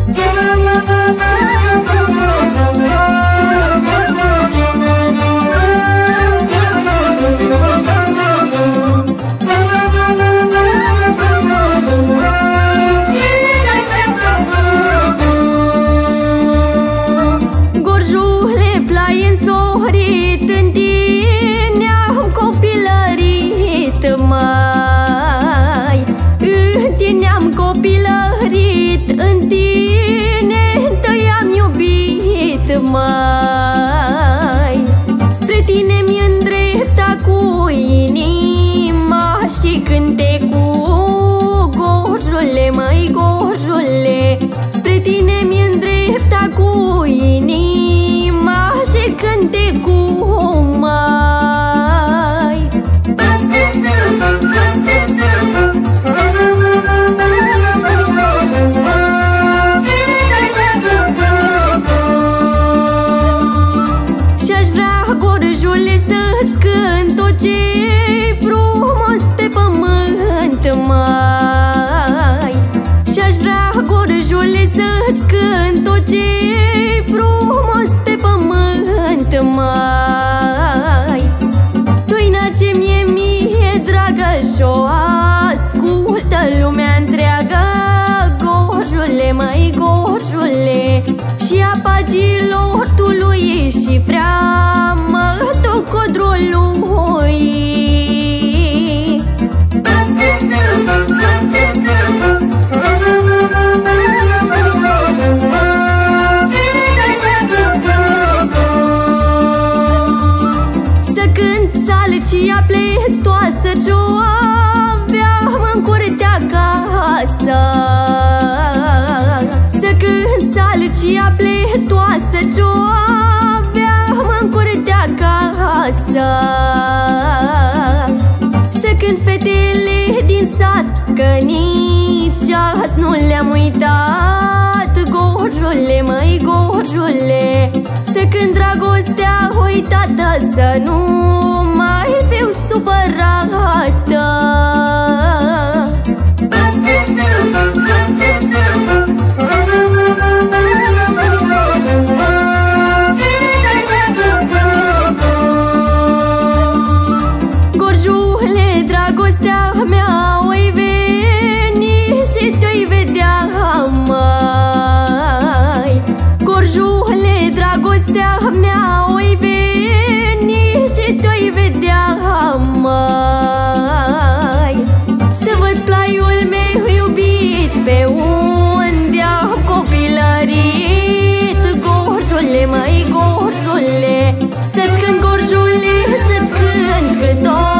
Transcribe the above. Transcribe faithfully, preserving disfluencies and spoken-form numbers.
mai. Spre tine mi îndrepta cu inima și cântecul, gorjule, măi, gorjule. Spre tine mi îndrepta cu inima și cântecul, mai. Și-aș vrea, gorjule, să-ți cânt tot ce-i frumos pe pământ, mai. Și-aș vrea, gorjule, să-ți cânt tot ce-i frumos pe pământ, mai. Doina ce mie mie dragă și-o ascultă lumea întreagă, gorjule, măi, gorjule. Și a pagilor tului și freamă-tul codrului. Să cânt salcia pletoasă ce-o aveam în curtea acasă. Să cânt salcia pletoasă ce-o aveam în curtea acasă. Să cânt fetele din sat, că nici azi nu le-am uitat, gorjule, măi, gorjule. Să cânt dragostea uitată, să nu mai fiu supărată. Gorjule, dragostea mea oi veni și te-oi vedea, mai. Gorjule, dragostea mea oi veni și te-oi vedea, mai. Să văd plaiul meu iubit pe unde am copilărit, gorjule, măi, gorjule. Să-ți cânt, gorjule, să-ți cânt cât o